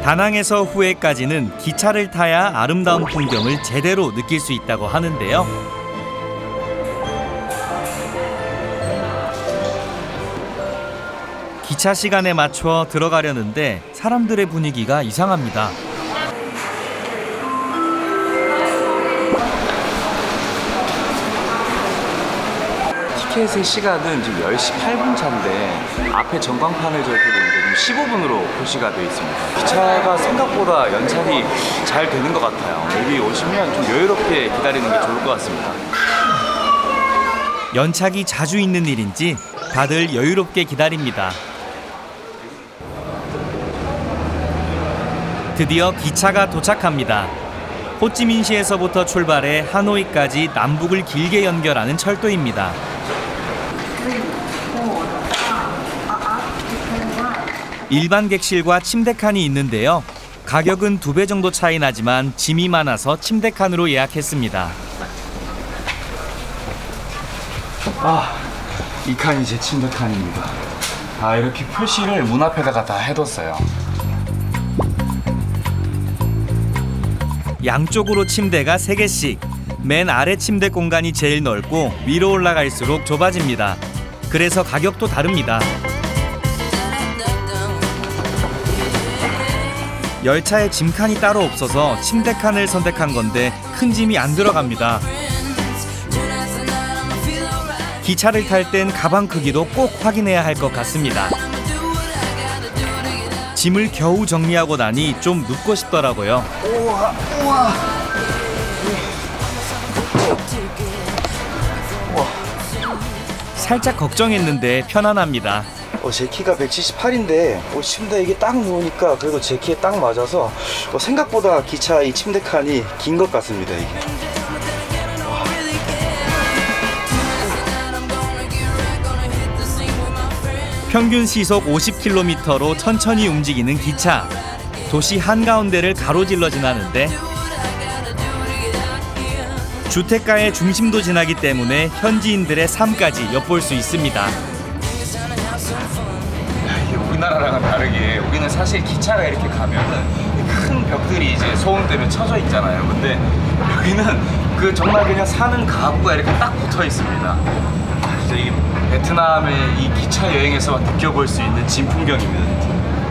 다낭에서 후에까지는 기차를 타야 아름다운 풍경을 제대로 느낄 수 있다고 하는데요. 기차 시간에 맞춰 들어가려는데 사람들의 분위기가 이상합니다. 티켓의 시간은 지금 10시 8분 차인데 앞에 전광판을 저렇게 보는데 지금 15분으로 표시가 되어 있습니다. 기차가 생각보다 연착이 잘 되는 것 같아요. 여기 오시면 좀 여유롭게 기다리는 게 좋을 것 같습니다. 연착이 자주 있는 일인지 다들 여유롭게 기다립니다. 드디어 기차가 도착합니다. 호찌민시에서부터 출발해 하노이까지 남북을 길게 연결하는 철도입니다. 일반 객실과 침대 칸이 있는데요. 가격은 2배 정도 차이 나지만 짐이 많아서 침대 칸으로 예약했습니다. 이 칸이 제 침대 칸입니다. 이렇게 표시를 문 앞에다가 다 해뒀어요. 양쪽으로 침대가 3개씩. 맨 아래 침대 공간이 제일 넓고 위로 올라갈수록 좁아집니다. 그래서 가격도 다릅니다. 열차에 짐칸이 따로 없어서 침대 칸을 선택한 건데 큰 짐이 안 들어갑니다. 기차를 탈 땐 가방 크기도 꼭 확인해야 할 것 같습니다. 짐을 겨우 정리하고 나니 좀 눕고 싶더라고요. 우와. 살짝 걱정했는데 편안합니다. 제 키가 178인데 침대 이게 딱 누우니까 그래도 제 키에 딱 맞아서 생각보다 기차 이 침대 칸이 긴 것 같습니다. 이게. 평균 시속 50km로 천천히 움직이는 기차. 도시 한가운데를 가로질러 지나는데 주택가의 중심도 지나기 때문에 현지인들의 삶까지 엿볼 수 있습니다. 이게 우리나라랑은 다르게 우리는 사실 기차가 이렇게 가면은 큰 벽들이 이제 소음 때문에 쳐져 있잖아요. 근데 여기는 그 정말 그냥 사는 가구가 이렇게 딱 붙어 있습니다. 진짜 이 베트남의 이 기차 여행에서 느껴볼 수 있는 진풍경입니다.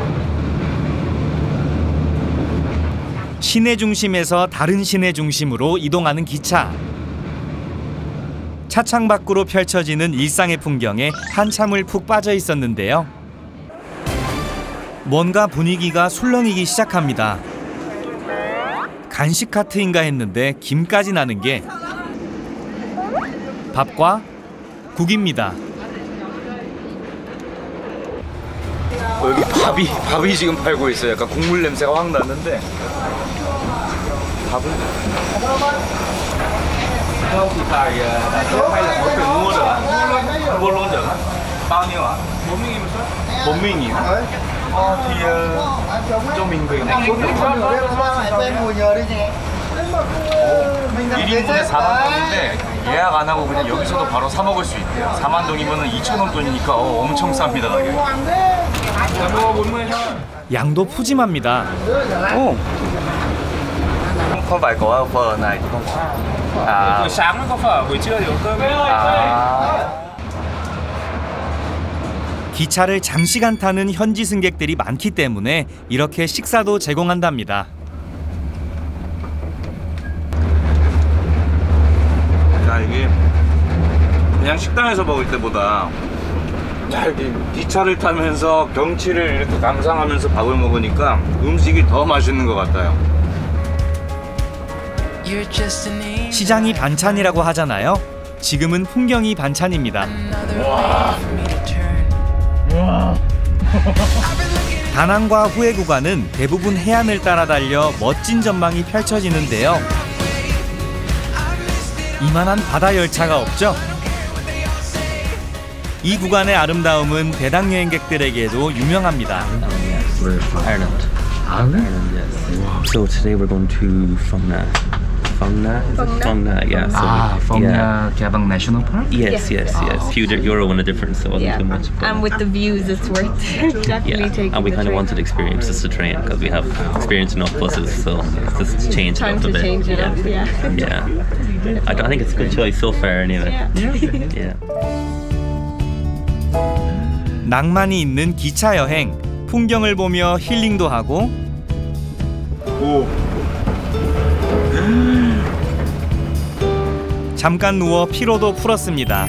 시내 중심에서 다른 시내 중심으로 이동하는 기차. 차창 밖으로 펼쳐지는 일상의 풍경에 한참을 푹 빠져 있었는데요. 뭔가 분위기가 술렁이기 시작합니다. 간식 카트인가 했는데 김까지 나는 게 밥과 국입니다. 여기 밥이 지금 팔고 있어요. 약간 국물 냄새가 확 나는데 밥은 좀 인거예요. 1인분에 4만 동인데 예약 안 하고 그냥 여기서도 바로 사 먹을 수 있대요. 4만 동이면 2,000원 돈이니까 엄청 쌉니다, 가격이. 양도 푸짐합니다. không phải có phở này thì không buổi sáng mới có phở, buổi trưa thì có cơm. 기차를 장시간 타는 현지 승객들이 많기 때문에 이렇게 식사도 제공한답니다. 이게 그냥 식당에서 먹을 때보다 기차를 타면서 경치를 이렇게 감상하면서 밥을 먹으니까 음식이 더 맛있는 것 같아요. 시장이 반찬이라고 하잖아요. 지금은 풍경이 반찬입니다. 다낭과 후에 구간은 대부분 해안을 따라 달려 멋진 전망이 펼쳐지는데요. 이만한 바다 열차가 없죠? 이 구간의 아름다움은 배낭 여행객들에게도 유명합니다. We're from Ireland. Ireland? Yes. Wow. So today we're going to from Phong Na. Phong Na, yeah. So Giabang National Park? Yes. Few euro and a difference, so it wasn't too much. But, And with the views, it's worth definitely taking and we the kind of train. wanted to experience just the train because we have experienced enough buses, so just change it Time up a to bit. change it up, yeah. I think it's a good choice so far, anyway. Yeah. 낭만이 있는 기차 여행, 풍경을 보며 힐링도 하고 잠깐 누워 피로도 풀었습니다.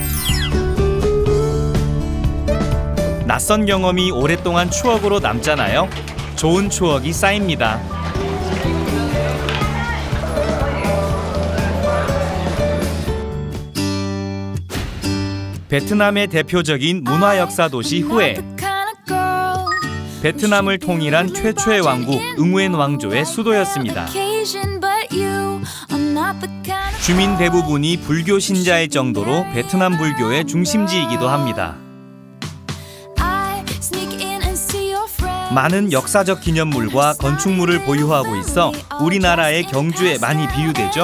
낯선 경험이 오랫동안 추억으로 남잖아요. 좋은 추억이 쌓입니다. 베트남의 대표적인 문화 역사 도시 후에. 베트남을 통일한 최초의 왕국 응우엔 왕조의 수도였습니다. 주민 대부분이 불교 신자일 정도로 베트남 불교의 중심지이기도 합니다. 많은 역사적 기념물과 건축물을 보유하고 있어 우리나라의 경주에 많이 비유되죠.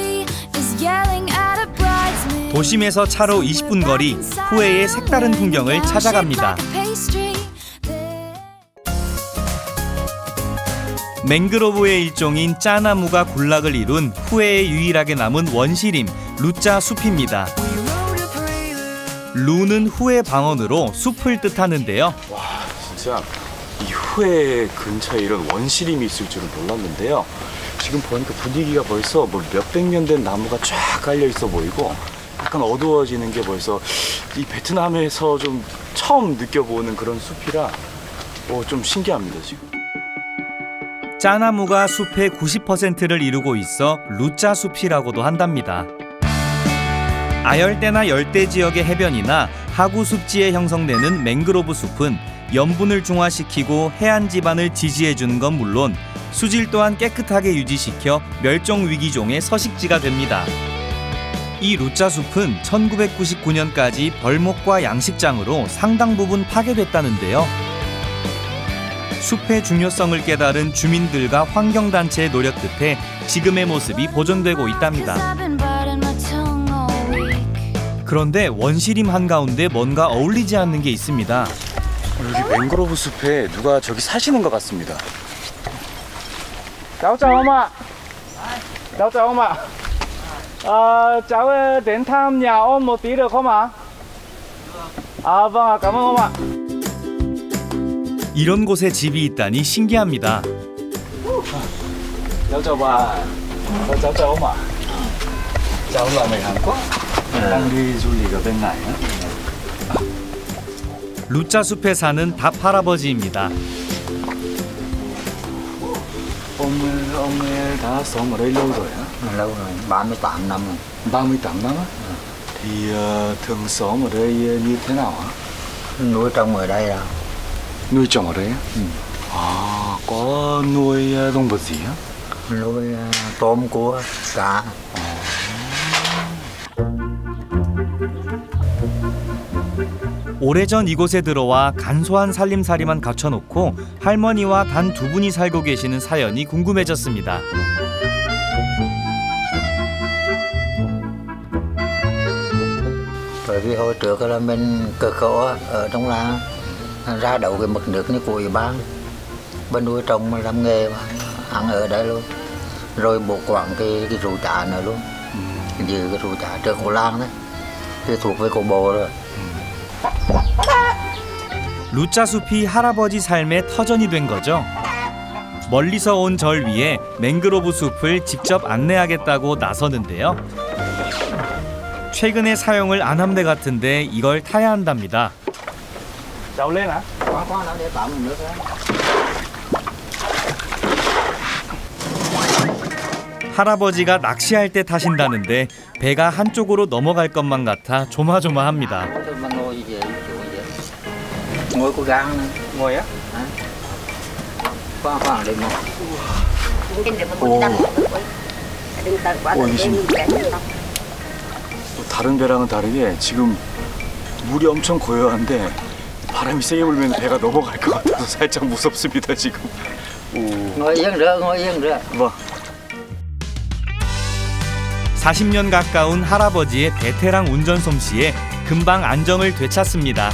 도심에서 차로 20분 거리, 후에의 색다른 풍경을 찾아갑니다. 맹그로브의 일종인 짜나무가 군락을 이룬 후에에 유일하게 남은 원시림, 루짜 숲입니다. 루는 후에 방언으로 숲을 뜻하는데요. 와, 진짜 이 후에 근처에 이런 원시림이 있을 줄은 몰랐는데요. 지금 보니까 분위기가 벌써 뭐 몇백 년 된 나무가 쫙 깔려 있어 보이고 약간 어두워지는 게 벌써 이 베트남에서 좀 처음 느껴보는 그런 숲이라 좀 신기합니다, 지금. 짜나무가 숲의 90%를 이루고 있어 루짜 숲이라고도 한답니다. 아열대나 열대 지역의 해변이나 하구 습지에 형성되는 맹그로브 숲은 염분을 중화시키고 해안 지반을 지지해주는 건 물론 수질 또한 깨끗하게 유지시켜 멸종 위기종의 서식지가 됩니다. 이 루짜 숲은 1999년까지 벌목과 양식장으로 상당 부분 파괴됐다는데요. 숲의 중요성을 깨달은 주민들과 환경단체의 노력 끝에 지금의 모습이 보존되고 있답니다. 그런데 원시림 한가운데 뭔가 어울리지 않는 게 있습니다. 여기 맹그로브 숲에 누가 저기 사시는 것 같습니다. Cháu chào ông ạ. Cháu chào ông ạ. Cháu đến thăm nhà ông một tí được không ạ? Vâng ạ, cảm ơn ông ạ. 이런 곳에 집이 있다니 신기합니다. Cháu chào bà. Cháu chào ông ạ. Cháu là người Hàn Quốc. đang đi du lịch ở bên này. 루짜 숲에 사는 답 할아버지입니다. Ông đã sống ở đây lâu rồi hả? Lâu rồi, 38 năm rồi. 38 năm á? Thì thường sống ở đây như thế nào hả? Nuôi trồng ở đây là Nuôi trồng ở đây á? Có nuôi động vật gì á? nuôi tôm, cua, cá. 오래전 이곳에 들어와 간소한 살림살이만 갖춰놓고 할머니와 단 2분이 살고 계시는 사연이 궁금해졌습니다. Bởi vì hồi trước là mình cửa khẩu ở trong làng ra đậu cái mực nước như của ủy ban, bên nuôi trồng mà làm nghề mà ăn ở đây luôn, rồi bố quản cái rượu trà nữa luôn, giữ cái rượu trà trước của làng đấy, thì thuộc về của bộ rồi. 루짜 숲이 할아버지 삶의 터전이 된 거죠. 멀리서 온 절 위에 맹그로브 숲을 직접 안내하겠다고 나서는데요. 최근에 사용을 안 한 배 같은데 이걸 타야 한답니다. Cháu lên hả? Khoan nó để tạm mình nước đó. 할아버지가 낚시할 때 타신다는데 배가 한쪽으로 넘어갈 것만 같아 조마조마합니다. Mà ngồi gì vậy? Ngồi có gan nữa. Ngồi á? Khoan đây mà. 또 다른 배랑은 다르게 지금 물이 엄청 고요한데 바람이 세게 불면 배가 넘어갈 것 같아서 살짝 무섭습니다 지금. Ngồi yên rửa, ngồi yên rửa. 뭐 40년 가까운 할아버지의 베테랑 운전 솜씨에 금방 안정을 되찾습니다.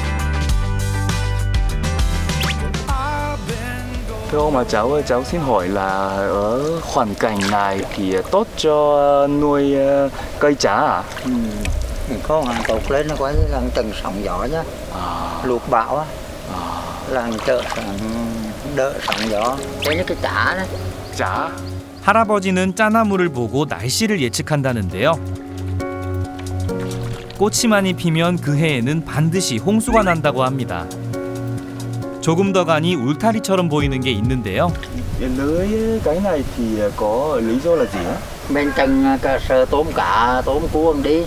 Thưa ông mà cháu ơi, cháu xin hỏi là ở hoàn cảnh này thì tốt cho nuôi cây trà à? Có hàng cột lên nó quấy lần từng sóng gió nhá, luộc bão á, lần chợ đỡ sóng gió. Đấy là cái chả đấy. Trà? 할아버지는 짜나무를 보고 날씨를 예측한다는데요. 꽃이 많이 피면 그 해에는 반드시 홍수가 난다고 합니다. 조금 더 가니 울타리처럼 보이는 게 있는데요. Lưới cái này thì có lý do là gì á? Bên chân cơ sở tôm cá, tôm cuông đi.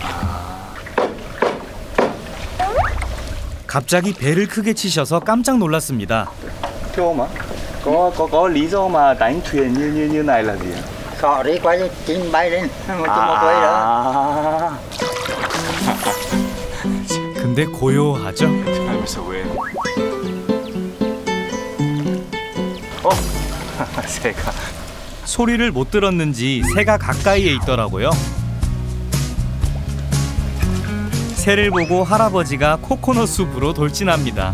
갑자기 배를 크게 치셔서 깜짝 놀랐습니다. Thưa ông ạ, có lý do mà đánh thuyền như này là gì ạ? Sọ đi quay chim bay lên, một quay đó. 근데 고요하죠? 하면서 왜? 새가. 소리를 못 들었는지 새가 가까이에 있더라고요. 새를 보고 할아버지가 코코넛 숲으로 돌진합니다.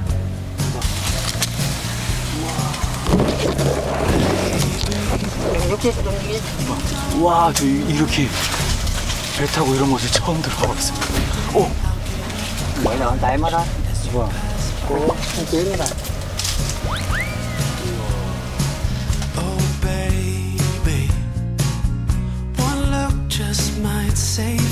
와, 저 이렇게 배 타고 이런 곳에 처음 들어가 봤습니다. 오! Vậy là tại mất đó. Vâng. Cô chiến cái này. Oh baby, one look just might say